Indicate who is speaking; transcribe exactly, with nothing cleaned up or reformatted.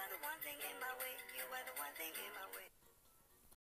Speaker 1: are the one thing in my way. You are the one thing in my way.